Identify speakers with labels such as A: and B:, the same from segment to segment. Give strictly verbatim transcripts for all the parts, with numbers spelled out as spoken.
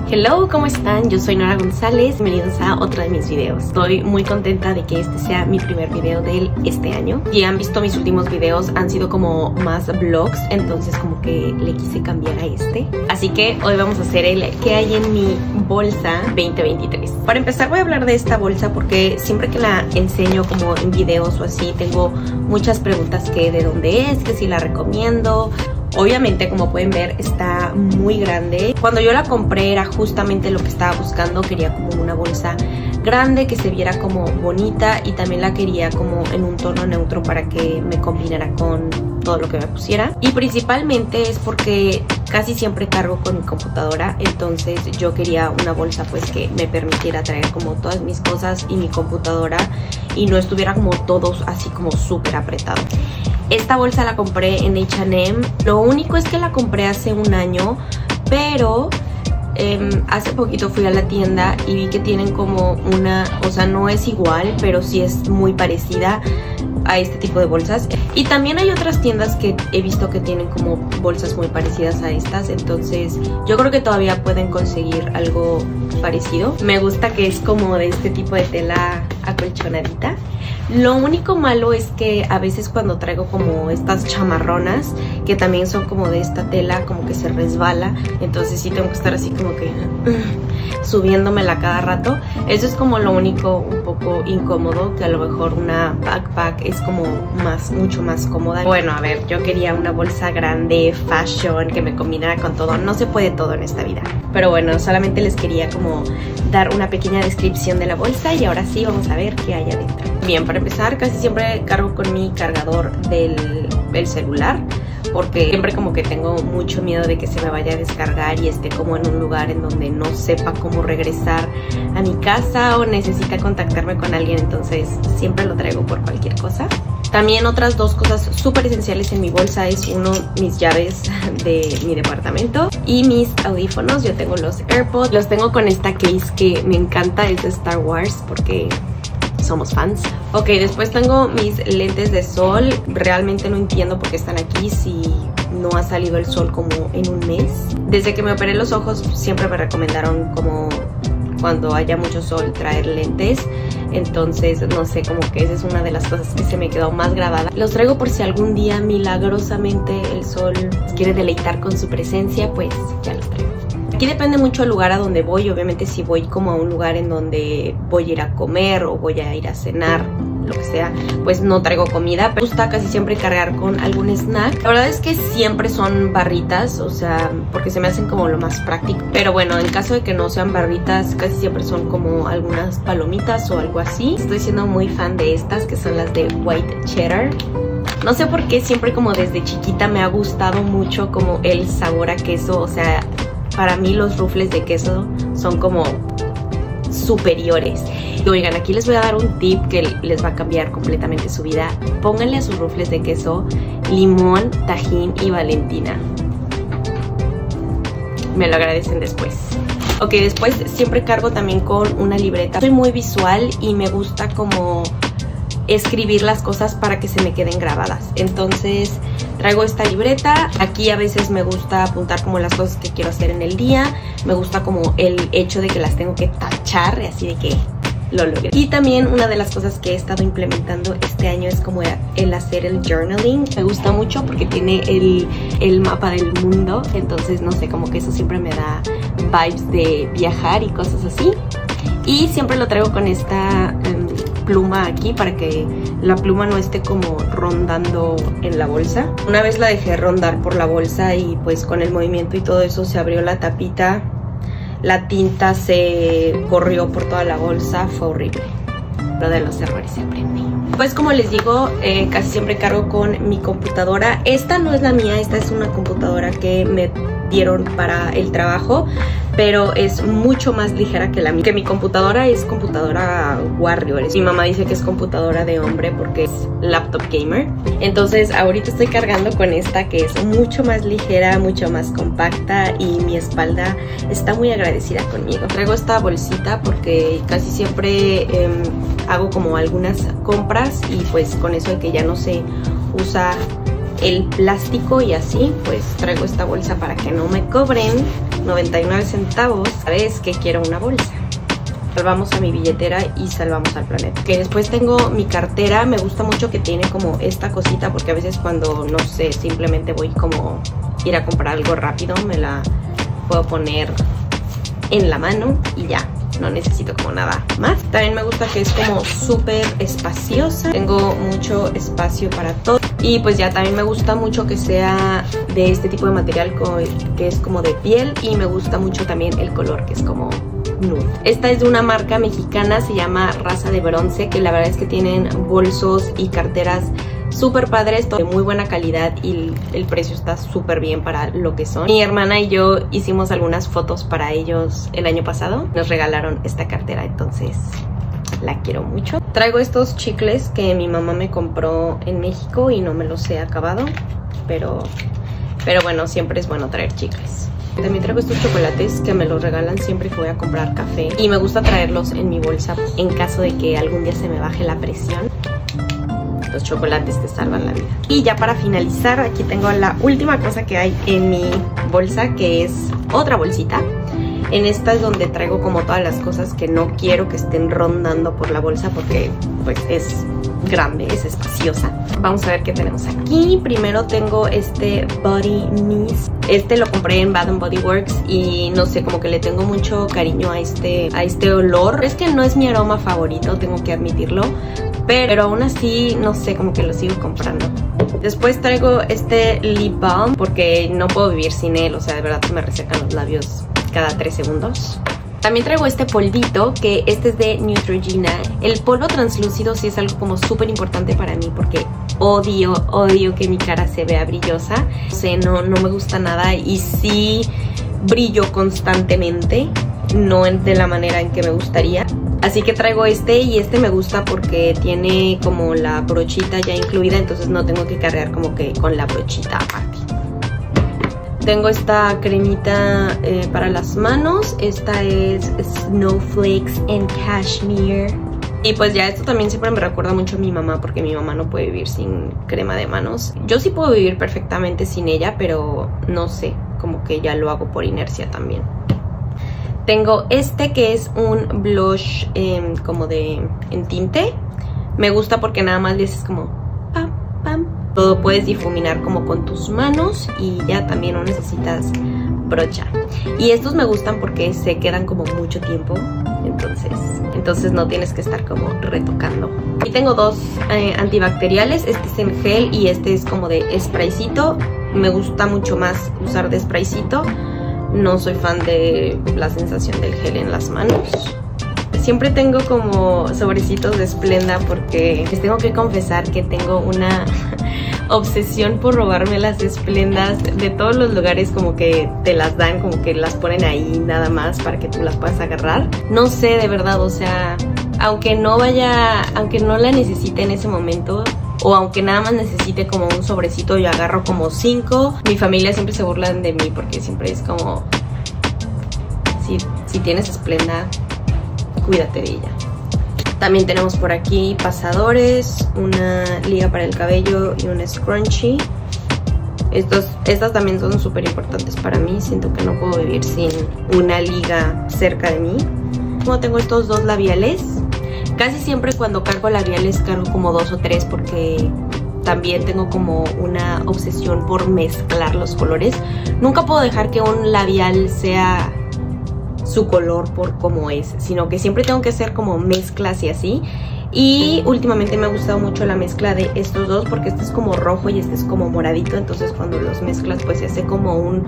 A: Hello, ¿cómo están? Yo soy Nora González, bienvenidos a otro de mis videos. Estoy muy contenta de que este sea mi primer video de este año. Si han visto mis últimos videos, han sido como más vlogs, entonces como que le quise cambiar a este. Así que hoy vamos a hacer el ¿qué hay en mi bolsa veinte veintitrés? Para empezar voy a hablar de esta bolsa porque siempre que la enseño como en videos o así, tengo muchas preguntas que de dónde es, que si la recomiendo. Obviamente, como pueden ver, está muy grande. Cuando yo la compré era justamente lo que estaba buscando. Quería como una bolsa grande, que se viera como bonita, y también la quería como en un tono neutro para que me combinara con todo lo que me pusiera. Y principalmente es porque casi siempre cargo con mi computadora, entonces yo quería una bolsa pues que me permitiera traer como todas mis cosas y mi computadora y no estuviera como todos así como súper apretado. Esta bolsa la compré en H and M. Lo único es que la compré hace un año, pero eh, hace poquito fui a la tienda y vi que tienen como una, o sea, no es igual, pero sí es muy parecida a este tipo de bolsas. Y también hay otras tiendas que he visto que tienen como bolsas muy parecidas a estas, entonces yo creo que todavía pueden conseguir algo parecido. Me gusta que es como de este tipo de tela acolchonadita. Lo único malo es que a veces cuando traigo como estas chamarronas, que también son como de esta tela, como que se resbala, entonces sí tengo que estar así como que uh, subiéndomela cada rato. Eso es como lo único un poco incómodo, que a lo mejor una backpack es como más, mucho más cómoda. Bueno, a ver, yo quería una bolsa grande, fashion, que me combinara con todo. No se puede todo en esta vida. Pero bueno, solamente les quería como dar una pequeña descripción de la bolsa y ahora sí vamos a ver qué hay adentro. Bien, para empezar, casi siempre cargo con mi cargador del, del celular, porque siempre como que tengo mucho miedo de que se me vaya a descargar y esté como en un lugar en donde no sepa cómo regresar a mi casa o necesita contactarme con alguien, entonces siempre lo traigo por cualquier cosa. También otras dos cosas súper esenciales en mi bolsa es uno, mis llaves de mi departamento y mis audífonos. Yo tengo los AirPods, los tengo con esta case que me encanta, es de Star Wars porque somos fans. Ok, después tengo mis lentes de sol. Realmente no entiendo por qué están aquí si no ha salido el sol como en un mes. Desde que me operé los ojos siempre me recomendaron como cuando haya mucho sol traer lentes, entonces no sé, como que esa es una de las cosas que se me quedó más grabada. Los traigo por si algún día milagrosamente el sol quiere deleitar con su presencia, pues ya los traigo. Aquí depende mucho el lugar a donde voy. Obviamente si voy como a un lugar en donde voy a ir a comer o voy a ir a cenar, lo que sea, pues no traigo comida. Me gusta casi siempre cargar con algún snack. La verdad es que siempre son barritas, o sea, porque se me hacen como lo más práctico. Pero bueno, en caso de que no sean barritas, casi siempre son como algunas palomitas o algo así. Estoy siendo muy fan de estas, que son las de White Cheddar. No sé por qué siempre como desde chiquita me ha gustado mucho como el sabor a queso, o sea, para mí los rufles de queso son como superiores. Y oigan, aquí les voy a dar un tip que les va a cambiar completamente su vida. Pónganle a sus rufles de queso limón, tajín y Valentina. Me lo agradecen después. Ok, después siempre cargo también con una libreta. Soy muy visual y me gusta como escribir las cosas para que se me queden grabadas. Entonces traigo esta libreta. Aquí a veces me gusta apuntar como las cosas que quiero hacer en el día. Me gusta como el hecho de que las tengo que tachar, así de que lo logré. Y también una de las cosas que he estado implementando este año es como el hacer el journaling. Me gusta mucho porque tiene el, el mapa del mundo. Entonces no sé, como que eso siempre me da vibes de viajar y cosas así. Y siempre lo traigo con esta um, pluma aquí para que la pluma no esté como rondando en la bolsa. Una vez la dejé rondar por la bolsa y pues con el movimiento y todo eso se abrió la tapita. La tinta se corrió por toda la bolsa, fue horrible. Pero de los errores se aprende. Pues como les digo, eh, casi siempre cargo con mi computadora. Esta no es la mía, esta es una computadora que me dieron para el trabajo, pero es mucho más ligera que la mía. Que mi computadora es computadora Warrior. Mi mamá dice que es computadora de hombre porque es laptop gamer. Entonces ahorita estoy cargando con esta que es mucho más ligera, mucho más compacta y mi espalda está muy agradecida conmigo. Traigo esta bolsita porque casi siempre eh, hago como algunas compras y pues con eso de que ya no se usa el plástico y así, pues traigo esta bolsa para que no me cobren noventa y nueve centavos. Sabes que quiero una bolsa. Salvamos a mi billetera y salvamos al planeta. Que después tengo mi cartera. Me gusta mucho que tiene como esta cosita, porque a veces cuando, no sé, simplemente voy como ir a comprar algo rápido, me la puedo poner en la mano y ya, no necesito como nada más. También me gusta que es como súper espaciosa. Tengo mucho espacio para todo. Y pues ya también me gusta mucho que sea de este tipo de material que es como de piel. Y me gusta mucho también el color, que es como nude. Esta es de una marca mexicana, se llama Raza de Bronce, que la verdad es que tienen bolsos y carteras súper padres, de muy buena calidad, y el precio está súper bien para lo que son. Mi hermana y yo hicimos algunas fotos para ellos el año pasado. Nos regalaron esta cartera, entonces la quiero mucho. Traigo estos chicles que mi mamá me compró en México y no me los he acabado, pero, pero bueno, siempre es bueno traer chicles. También traigo estos chocolates que me los regalan siempre que voy a comprar café, y me gusta traerlos en mi bolsa en caso de que algún día se me baje la presión. Los chocolates te salvan la vida. Y ya para finalizar, aquí tengo la última cosa que hay en mi bolsa, que es otra bolsita. En esta es donde traigo como todas las cosas que no quiero que estén rondando por la bolsa, porque pues es grande, es espaciosa. Vamos a ver qué tenemos aquí. Primero tengo este Body Mist. Este lo compré en Bath and Body Works y no sé, como que le tengo mucho cariño a este, a este olor. Es que no es mi aroma favorito, tengo que admitirlo, pero, pero aún así, no sé, como que lo sigo comprando. Después traigo este Lip Balm porque no puedo vivir sin él, o sea, de verdad que me resecan los labios cada tres segundos. También traigo este polvito, que este es de Neutrogena. El polvo translúcido sí es algo como súper importante para mí, porque odio, odio que mi cara se vea brillosa. O sea, no, no me gusta nada, y sí brillo constantemente, no de la manera en que me gustaría. Así que traigo este, y este me gusta porque tiene como la brochita ya incluida, entonces no tengo que cargar como que con la brochita aparte. Tengo esta cremita eh, para las manos. Esta es Snowflakes and Cashmere. Y pues ya esto también siempre me recuerda mucho a mi mamá, porque mi mamá no puede vivir sin crema de manos. Yo sí puedo vivir perfectamente sin ella, pero no sé, como que ya lo hago por inercia también. Tengo este que es un blush eh, como de en tinte. Me gusta porque nada más le haces como pam, pam. Todo puedes difuminar como con tus manos y ya también no necesitas brocha. Y estos me gustan porque se quedan como mucho tiempo, entonces, entonces no tienes que estar como retocando. Y tengo dos eh, antibacteriales, este es en gel y este es como de spraycito. Me gusta mucho más usar de spraycito. No soy fan de la sensación del gel en las manos. Siempre tengo como sobrecitos de Splenda porque les tengo que confesar que tengo una obsesión por robarme las Splendas de todos los lugares, como que te las dan, como que las ponen ahí nada más para que tú las puedas agarrar. No sé, de verdad, o sea, aunque no vaya, aunque no la necesite en ese momento, o aunque nada más necesite como un sobrecito, yo agarro como cinco. Mi familia siempre se burlan de mí porque siempre es como, si, si tienes Splenda, cuídate de ella. También tenemos por aquí pasadores, una liga para el cabello y un scrunchie. Estos, estas también son súper importantes para mí. Siento que no puedo vivir sin una liga cerca de mí. Como tengo estos dos labiales. Casi siempre cuando cargo labiales cargo como dos o tres, porque también tengo como una obsesión por mezclar los colores. Nunca puedo dejar que un labial sea su color por cómo es, sino que siempre tengo que hacer como mezclas y así. Y últimamente me ha gustado mucho la mezcla de estos dos, porque este es como rojo y este es como moradito, entonces cuando los mezclas pues se hace como un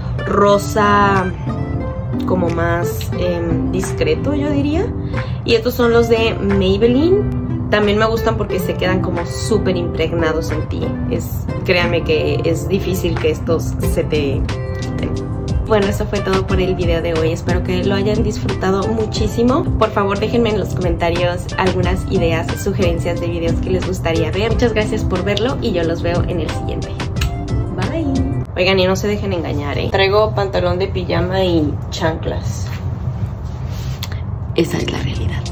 A: rosa como más eh, discreto, yo diría. Y estos son los de Maybelline. También me gustan porque se quedan como súper impregnados en ti. Es, créanme que es difícil que estos se te quiten. Bueno, eso fue todo por el video de hoy. Espero que lo hayan disfrutado muchísimo. Por favor, déjenme en los comentarios algunas ideas, sugerencias de videos que les gustaría ver. Muchas gracias por verlo y yo los veo en el siguiente. Bye. Oigan, y no se dejen engañar, ¿eh? Traigo pantalón de pijama y chanclas. Esa es la realidad.